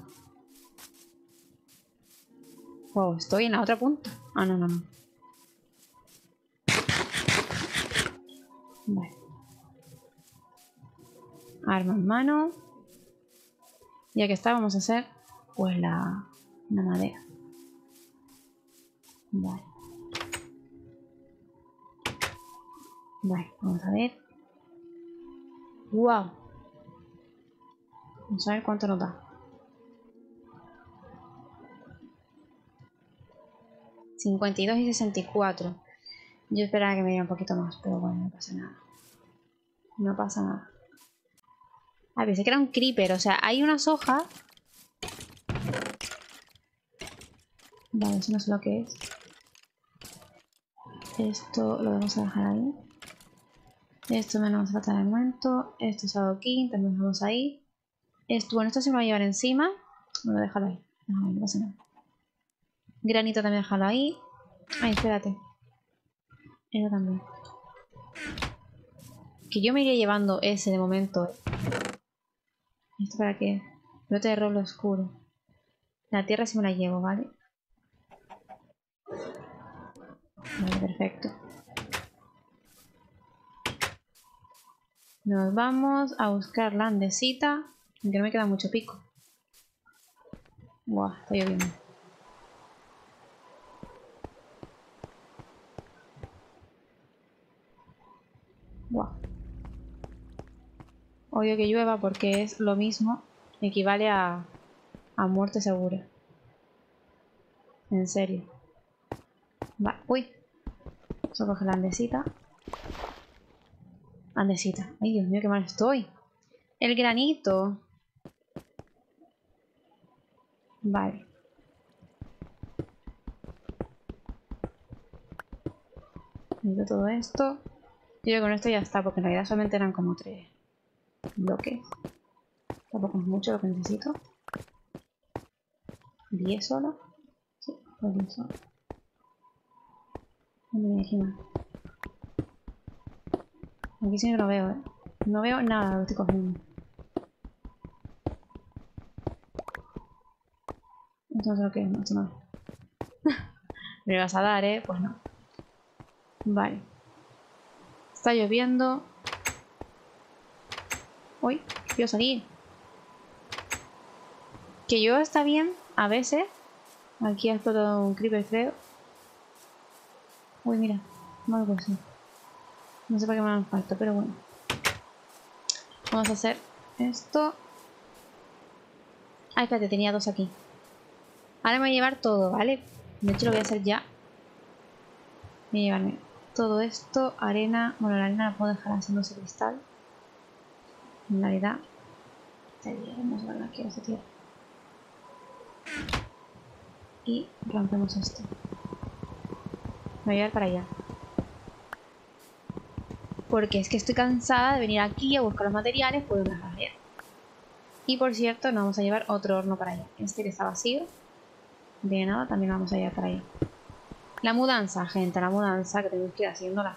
Wow, estoy en la otra punta. Ah, no, no, no. Vale. Arma en mano. Ya que está, vamos a hacer pues la, la madera. Vale. Vale, vamos a ver. Wow. Vamos a ver cuánto nos da. cincuenta y dos y sesenta y cuatro. Yo esperaba que me diera un poquito más, pero bueno, no pasa nada. No pasa nada. Ah, pensé que era un creeper, o sea, hay unas hojas. Vale, eso no sé lo que es. Esto lo vamos a dejar ahí. Esto me lo vamos a tratar de momento. Esto es adoquín, también lo dejamos ahí. Esto, bueno, esto se me va a llevar encima. Bueno, déjalo ahí. Déjalo ahí, no pasa nada. Granito también déjalo ahí. Ay, espérate. Eso también. Que yo me iría llevando ese de momento. ¿Esto para qué? Brote de roble oscuro. La tierra sí me la llevo, ¿vale? Vale, perfecto. Nos vamos a buscar la andesita. Aunque no me queda mucho pico. Buah, está lloviendo. Buah. Odio que llueva porque es lo mismo. Equivale a, a muerte segura. En serio. Va, uy. Vamos a coger la andesita. Andesita. Ay, Dios mío, qué mal estoy. El granito. Vale. Necesito todo esto. Yo creo que con esto ya está, porque en realidad solamente eran como tres bloques. Tampoco es mucho lo que necesito. ¿diez solo? Sí, pues diez solo. ¿Dónde hay aquí más? Aquí sí que no veo, ¿eh? No veo nada de lo que estoy cogiendo. Esto no sé lo que es, no, esto no es. Me vas a dar, ¿eh? Pues no. Vale. Está lloviendo. Uy, quiero salir. Que llueva está bien, a veces. Aquí ha explotado un creeper, creo. Uy, mira. No lo consigo. No sé para qué me dan falta, pero bueno. Vamos a hacer esto. Ah, espérate, tenía dos aquí. Ahora me voy a llevar todo, ¿vale? De hecho lo voy a hacer ya. Voy a llevarme todo esto, arena. Bueno, la arena la puedo dejar haciéndose cristal. En realidad. Vamos a ver aquí esta tierra. Y rompemos esto. Me voy a llevar para allá. Porque es que estoy cansada de venir aquí a buscar los materiales por una barrera. Y por cierto, nos vamos a llevar otro horno para allá. Este que está vacío. De nada, también lo vamos a llevar para allá. La mudanza, gente, la mudanza que tenemos que ir haciéndola.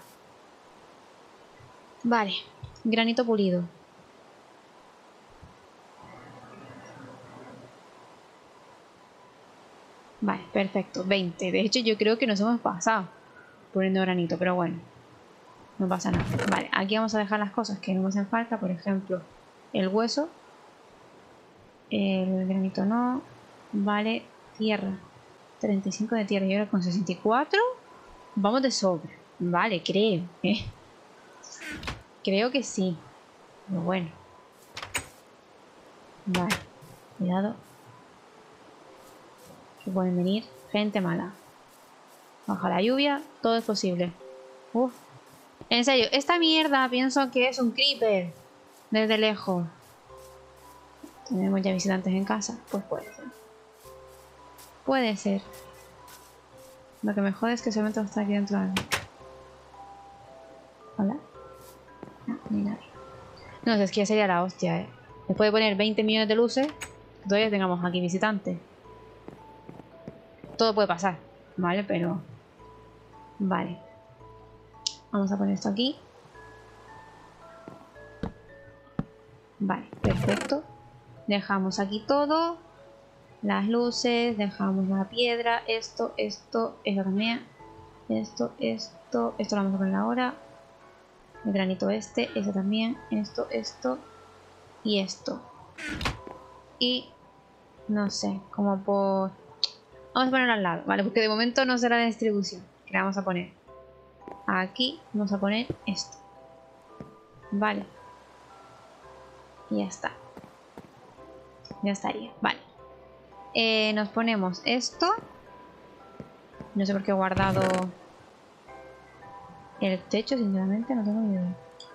Vale, granito pulido. Vale, perfecto, veinte. De hecho, yo creo que nos hemos pasado poniendo granito, pero bueno, no pasa nada. Vale, aquí vamos a dejar las cosas que no me hacen falta. Por ejemplo, el hueso. El granito no. Vale, tierra. treinta y cinco de tierra y ahora con sesenta y cuatro. Vamos de sobra. Vale, creo. ¿eh? Creo que sí. Pero bueno. Vale. Cuidado. Que pueden venir gente mala. Baja la lluvia. Todo es posible. Uf. En serio, esta mierda pienso que es un creeper. Desde lejos. ¿Tenemos ya visitantes en casa? Pues puede ser. Puede ser. Lo que me jode es que solamente está aquí dentro de algo. Hola. No, ni nadie. No, es que ya sería la hostia, eh. Después de poner veinte millones de luces, todavía tengamos aquí visitantes. Todo puede pasar, ¿vale? Pero... Vale. Vamos a poner esto aquí. Vale, perfecto. Dejamos aquí todo. Las luces, dejamos la piedra, esto, esto, esto también. Esto, esto, esto lo vamos a poner ahora. El granito este, esto también. Esto, esto y esto. Y no sé, como por... Vamos a ponerlo al lado, ¿vale? Porque de momento no será la distribución. Que le vamos a poner aquí, vamos a poner esto. Vale. Y ya está. Ya estaría, vale. Eh, nos ponemos esto. No sé por qué he guardado el techo, sinceramente, no tengo ni idea.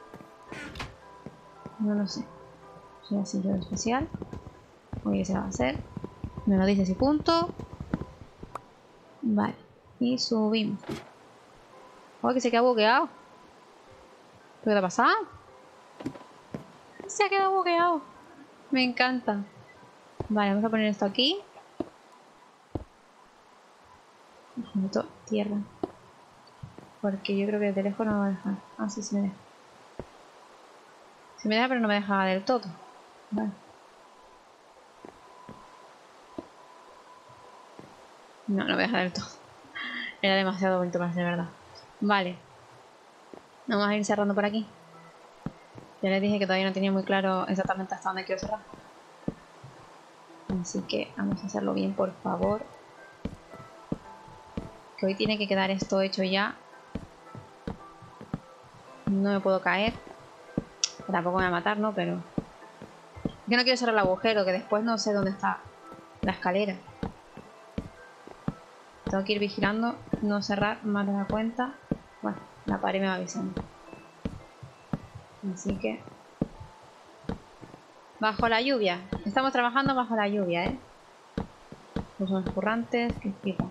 No lo sé. Soy así yo especial. Oye, se va a hacer. Me lo dice si punto. Vale. Y subimos. Oh, que se queda bugueado. ¿Qué te ha pasado? Se ha quedado bugueado. Me encanta. Vale, vamos a poner esto aquí. Meto tierra. Porque yo creo que de lejos no me va a dejar. Ah, sí, sí me deja. Sí me deja, pero no me deja del todo. Vale. No, no me deja del todo. Era demasiado bonito para ser verdad. Vale. Vamos a ir cerrando por aquí. Ya les dije que todavía no tenía muy claro exactamente hasta dónde quiero cerrar. Así que vamos a hacerlo bien, por favor. Que hoy tiene que quedar esto hecho ya. No me puedo caer. Tampoco me va a matar, ¿no? Pero... Es que no quiero cerrar el agujero, que después no sé dónde está la escalera. Tengo que ir vigilando, no cerrar más de la cuenta. Bueno, la pared me va avisando. Así que... Bajo la lluvia. Estamos trabajando bajo la lluvia, ¿eh? Pues son currantes, que flipa.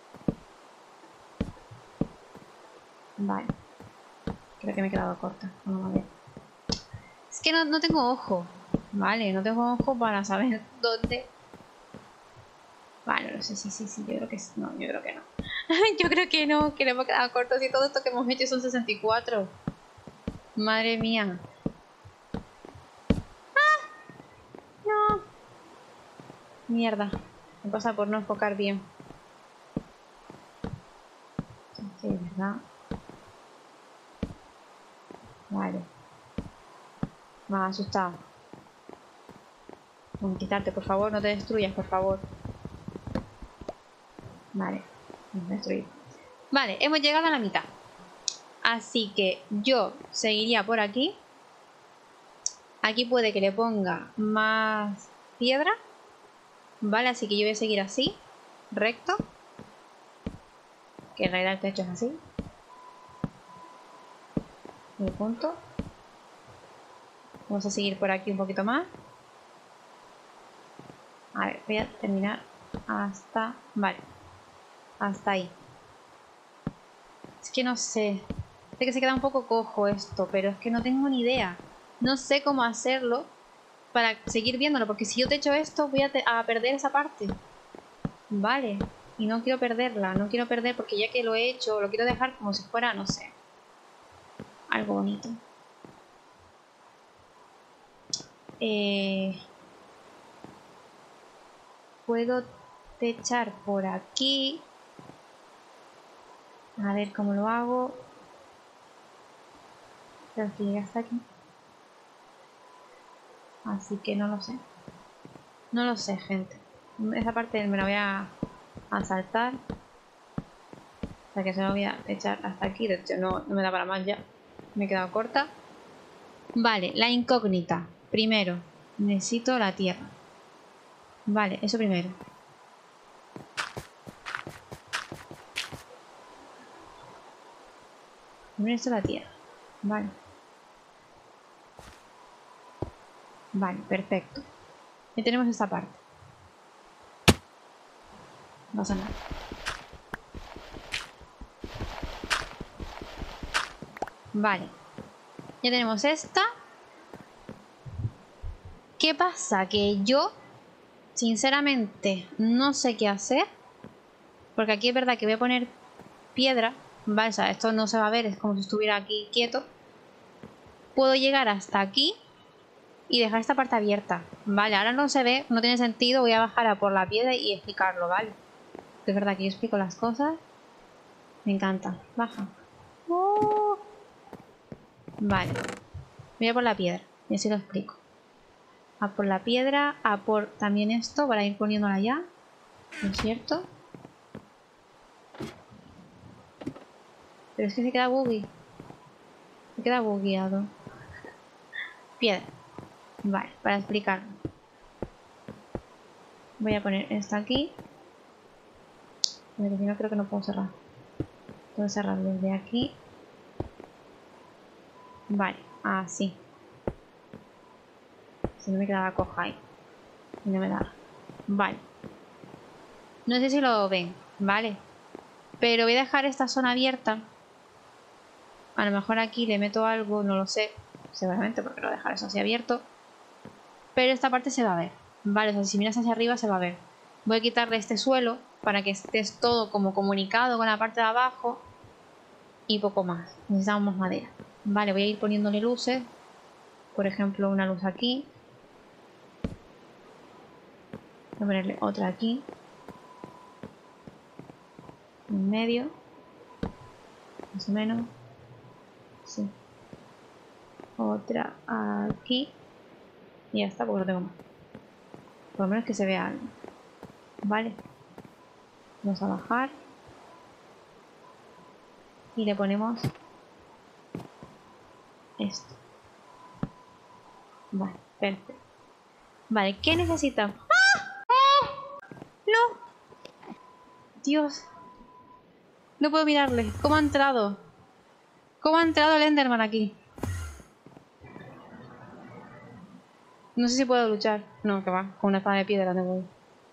Vale. Creo que me he quedado corta. Vamos a ver. Es que no, no tengo ojo. Vale, no tengo ojo para saber dónde. Vale, no sé, sí, sí, sí, yo creo que no, yo creo que no. Yo creo que no, que le hemos quedado cortos y todo esto que hemos hecho son sesenta y cuatro. Madre mía. ¡Ah! No. Mierda. Me pasa por no enfocar bien. Sí, ¿verdad? Vale. Me ha asustado. Vamos a quitarte, por favor, no te destruyas, por favor. Vale, me he destruido. Vale, hemos llegado a la mitad. Así que yo seguiría por aquí. Aquí puede que le ponga más piedra. Vale, así que yo voy a seguir así, recto. Que en realidad el techo es así. Y punto. Vamos a seguir por aquí un poquito más. A ver, voy a terminar hasta... Vale. Hasta ahí. Es que no sé. Sé que se queda un poco cojo esto, pero es que no tengo ni idea. No sé cómo hacerlo para seguir viéndolo, porque si yo te echo esto voy a, a perder esa parte. Vale. Y no quiero perderla, no quiero perder porque ya que lo he hecho, lo quiero dejar como si fuera, no sé, algo bonito. Eh... Puedo techar por aquí. A ver cómo lo hago. Pero que llega hasta aquí. Así que no lo sé. No lo sé, gente. Esa parte me la voy a, a saltar. O sea que se la voy a echar hasta aquí. De hecho, no, no me da para más ya. Me he quedado corta. Vale, la incógnita. Primero, necesito la tierra. Vale, eso primero. Primero necesito la tierra. Vale. Vale, perfecto. Ya tenemos esta parte. No pasa nada. Vale. Ya tenemos esta. ¿Qué pasa? Que yo, sinceramente, no sé qué hacer. Porque aquí es verdad que voy a poner piedra. Vale, o sea, esto no se va a ver, es como si estuviera aquí quieto. Puedo llegar hasta aquí y dejar esta parte abierta. Vale, ahora no se ve, no tiene sentido. Voy a bajar a por la piedra y explicarlo, ¿vale? Es verdad que yo explico las cosas. Me encanta. Baja. Oh. Vale. Voy a por la piedra y así lo explico. A por la piedra, a por también esto para ir poniéndola ya. ¿No es cierto? Pero es que se queda buggy. Se queda bugueado. Piedra. Vale, para explicarlo. Voy a poner esto aquí. Porque si no creo que no puedo cerrar. Puedo cerrar desde aquí. Vale, así. Si no me quedaba coja ahí. Y no me da. Vale. No sé si lo ven, ¿vale? Pero voy a dejar esta zona abierta. A lo mejor aquí le meto algo, no lo sé. Seguramente porque lo voy a dejar eso así abierto. Pero esta parte se va a ver. Vale, o sea, si miras hacia arriba se va a ver. Voy a quitarle este suelo para que estés todo como comunicado con la parte de abajo. Y poco más. Necesitamos más madera. Vale, voy a ir poniéndole luces. Por ejemplo, una luz aquí. Voy a ponerle otra aquí. En medio. Más o menos. Sí. Otra aquí. Y ya está, porque no tengo más. Por lo menos que se vea algo. Vale. Vamos a bajar. Y le ponemos esto. Vale, perfecto. Vale, ¿qué necesitamos? ¡Ah! ¡Ah! ¡No! Dios. No puedo mirarle. ¿Cómo ha entrado? ¿Cómo ha entrado el Enderman aquí? No sé si puedo luchar. No, que va. Con una espada de piedra, ¿dónde voy?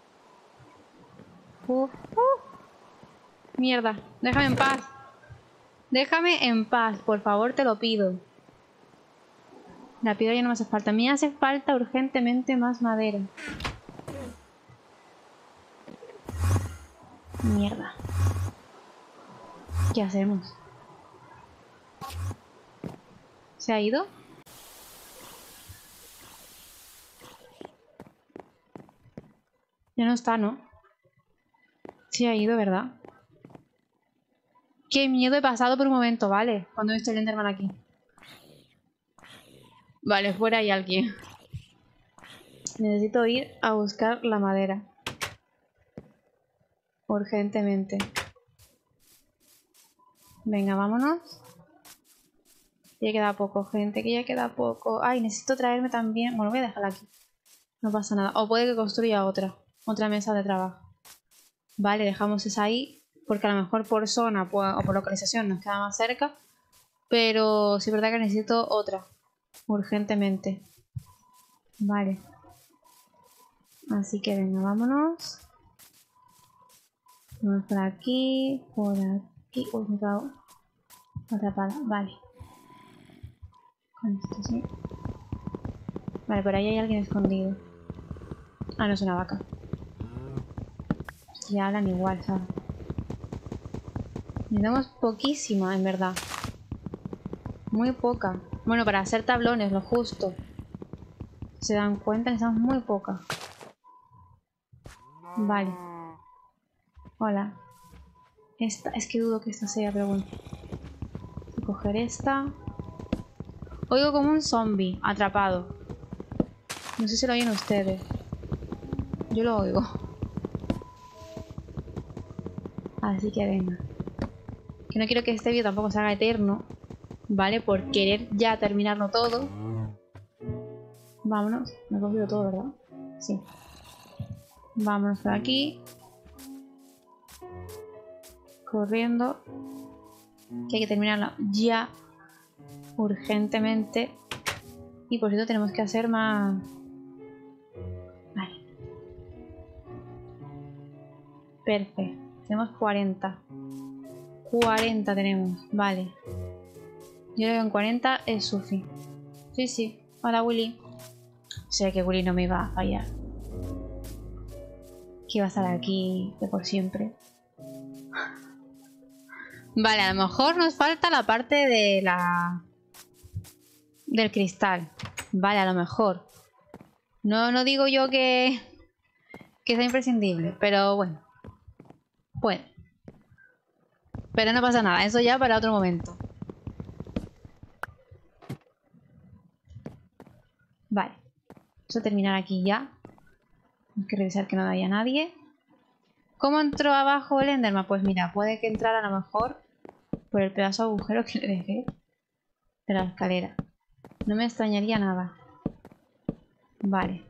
Uh, uh. Mierda. Déjame en paz. Déjame en paz, por favor, te lo pido. La piedra ya no me hace falta. A mí hace falta urgentemente más madera. Mierda. ¿Qué hacemos? ¿Se ha ido? Ya no está, ¿no? Se ha ido, ¿verdad? Qué miedo he pasado por un momento, ¿vale? Cuando he visto el Enderman aquí. Vale, fuera hay alguien. Necesito ir a buscar la madera. Urgentemente. Venga, vámonos. Ya queda poco, gente, que ya queda poco. Ay, necesito traerme también... Bueno, voy a dejarla aquí. No pasa nada. O puede que construya otra. Otra mesa de trabajo. Vale, dejamos esa ahí. Porque a lo mejor por zona pues, o por localización nos queda más cerca. Pero sí es verdad que necesito otra. Urgentemente. Vale. Así que venga, vámonos. Vamos por aquí. Por aquí. Uy, me cago. Atrapada. Vale. Con esto sí. Vale, por ahí hay alguien escondido. Ah, no es una vaca. Y hablan igual, ¿sabes? Necesitamos poquísima, en verdad. Muy poca. Bueno, para hacer tablones, lo justo. ¿Se dan cuenta? Necesitamos muy poca. Vale. Hola. Esta, es que dudo que esta sea, pero bueno. Voy a coger esta. Oigo como un zombie atrapado. No sé si lo oyen ustedes. Yo lo oigo. Así que venga. Que no quiero que este vídeo tampoco se haga eterno. ¿Vale? Por querer ya terminarlo todo. Vámonos. Me he cogido todo, ¿verdad? Sí. Vámonos por aquí. Corriendo. Que hay que terminarlo ya. Urgentemente. Y por cierto tenemos que hacer más... Vale. Perfecto. Tenemos cuarenta. cuarenta tenemos. Vale. Yo creo que en cuarenta es sufi. Sí, sí. Hola, Willy. Sé que Willy no me iba a fallar. Que iba a estar aquí de por siempre. Vale, a lo mejor nos falta la parte de la... del cristal. Vale, a lo mejor. No, no digo yo que... que sea imprescindible, pero bueno. Bueno. Pero no pasa nada, eso ya para otro momento. Vale. Vamos a terminar aquí ya. Hay que revisar que no haya nadie. ¿Cómo entró abajo el Enderman? Pues mira, puede que entrara a lo mejor por el pedazo de agujero que le dejé de la escalera. No me extrañaría nada. Vale.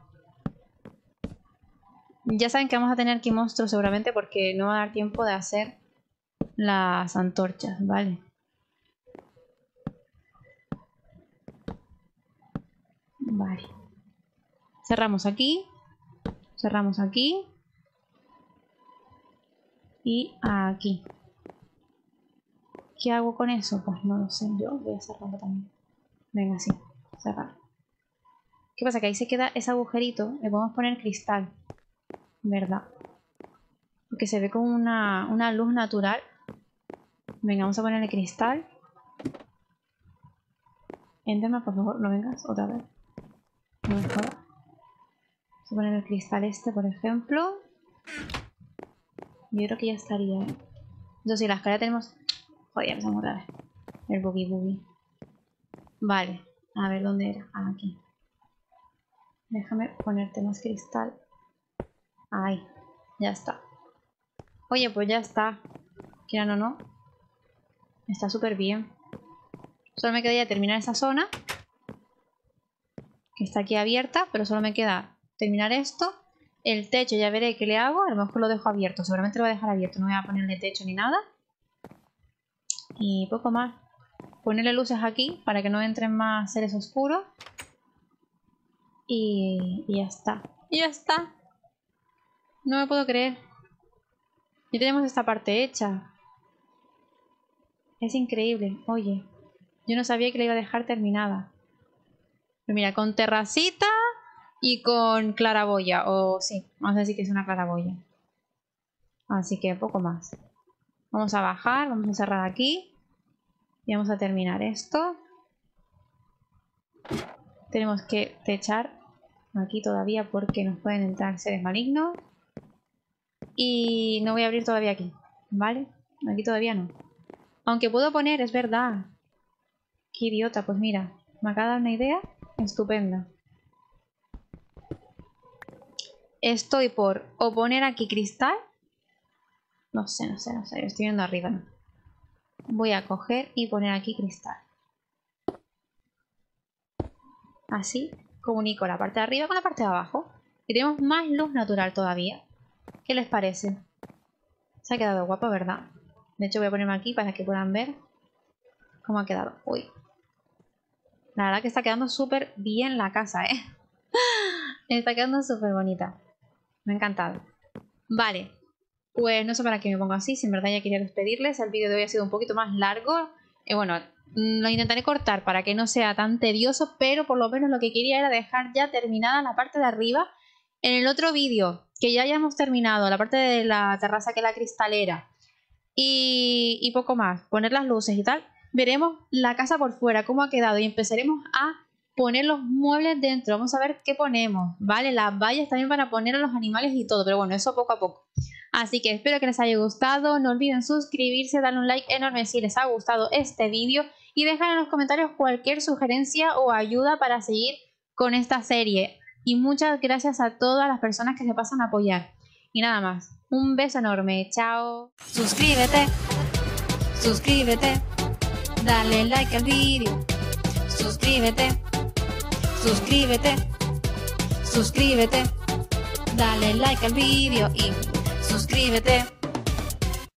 Ya saben que vamos a tener aquí monstruos seguramente porque no va a dar tiempo de hacer las antorchas, ¿vale? Vale. Cerramos aquí. Cerramos aquí. Y aquí. ¿Qué hago con eso? Pues no lo sé. Yo voy a cerrarlo también. Venga, sí. Cerrar. ¿Qué pasa? Que ahí se queda ese agujerito. Le podemos poner cristal. ¿Verdad? Porque se ve como una, una luz natural. Venga, vamos a ponerle cristal. Enderman, por favor, no vengas otra vez. No me jodas. Vamos a poner el cristal este, por ejemplo. Yo creo que ya estaría, ¿eh? Eso sí, la escalera tenemos... Joder, ya empezamos otra vez. El boogie boogie. Vale. A ver, ¿dónde era? Ah, aquí. Déjame ponerte más cristal. Ahí. Ya está. Oye, pues ya está. Quieran o no. Está súper bien. Solo me quedaría terminar esa zona. Que está aquí abierta. Pero solo me queda terminar esto. El techo ya veré qué le hago. A lo mejor lo dejo abierto. Seguramente lo voy a dejar abierto. No voy a ponerle techo ni nada. Y poco más. Ponerle luces aquí para que no entren más seres oscuros. Y, y ya está. Y ya está. No me puedo creer. Ya tenemos esta parte hecha. Es increíble. Oye, yo no sabía que la iba a dejar terminada. Pero mira, con terracita y con claraboya. O sí, vamos a decir que es una claraboya. Así que poco más. Vamos a bajar, vamos a cerrar aquí. Y vamos a terminar esto. Tenemos que techar aquí todavía porque nos pueden entrar seres malignos. Y no voy a abrir todavía aquí, ¿vale? Aquí todavía no. Aunque puedo poner, es verdad. Qué idiota, pues mira. Me acaba de dar una idea estupenda. Estoy por o poner aquí cristal. No sé, no sé, no sé. Estoy viendo arriba, ¿no? Voy a coger y poner aquí cristal. Así comunico la parte de arriba con la parte de abajo. Y tenemos más luz natural todavía. ¿Qué les parece? Se ha quedado guapa, ¿verdad? De hecho voy a ponerme aquí para que puedan ver cómo ha quedado. Uy. La verdad que está quedando súper bien la casa, ¿eh? Está quedando súper bonita. Me ha encantado. Vale. Pues no sé para qué me pongo así. Si en verdad ya quería despedirles. El vídeo de hoy ha sido un poquito más largo. Y bueno, lo intentaré cortar para que no sea tan tedioso. Pero por lo menos lo que quería era dejar ya terminada la parte de arriba. En el otro vídeo, que ya hayamos terminado la parte de la terraza, que es la cristalera, y, y poco más, poner las luces y tal, veremos la casa por fuera, cómo ha quedado, y empezaremos a poner los muebles dentro. Vamos a ver qué ponemos, ¿vale? Las vallas también para poner a los animales y todo, pero bueno, eso poco a poco. Así que espero que les haya gustado, no olviden suscribirse, darle un like enorme si les ha gustado este vídeo, y dejar en los comentarios cualquier sugerencia o ayuda para seguir con esta serie. Y muchas gracias a todas las personas que se pasan a apoyar. Y nada más. Un beso enorme. Chao. Suscríbete, suscríbete, dale like al vídeo. Suscríbete, suscríbete, suscríbete, dale like al vídeo y suscríbete.